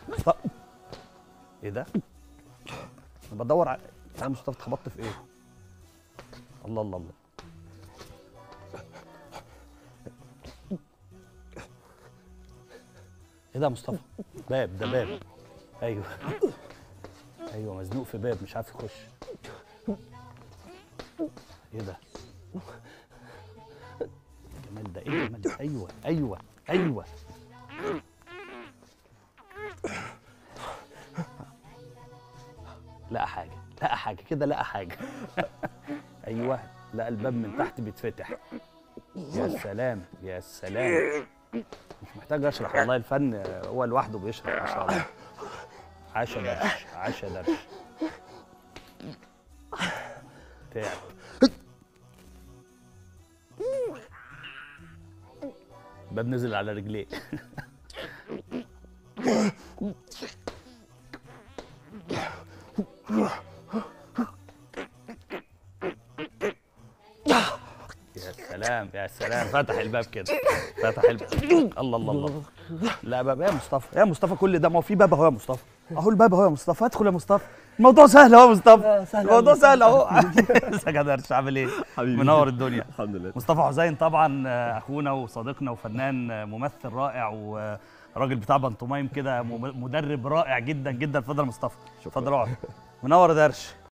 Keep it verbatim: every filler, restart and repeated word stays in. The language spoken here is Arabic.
مصطفى ايه ده؟ انا بدور على يا مصطفى اتخبطت في ايه؟ الله الله الله ايه ده يا مصطفى؟ باب، ده باب. ايوه ايوه مزنوق في باب مش عارف يخش. ايه ده؟ الجمال ده، ايه الجمال ده؟ ايوه ايوه ايوه لقى حاجه، لقى حاجه كده، لقى حاجه. ايوه لقى الباب من تحت بيتفتح. يا سلام يا سلام، مش محتاج اشرح والله، الفن هو لوحده بيشرح ما شاء الله. عاشا درش، عاشا درش. تعب. الباب نزل على رجليه. يا سلام يا سلام، فتح الباب كده، فتح الباب. الله الله الله. لا باب يا مصطفى، يا مصطفى كل ده ما هو في باب اهو يا مصطفى، اهو الباب اهو يا مصطفى، ادخل يا مصطفى، الموضوع سهل اهو يا مصطفى، الموضوع سهل اهو. ازيك يا درش، عامل ايه؟ حبيبي منور الدنيا. الحمد لله. مصطفى حسين طبعا اخونا وصديقنا وفنان ممثل رائع وراجل بتاع بنطمايم كده، مدرب رائع جدا جدا. اتفضل يا مصطفى، اتفضل اقعد. منور يا درش.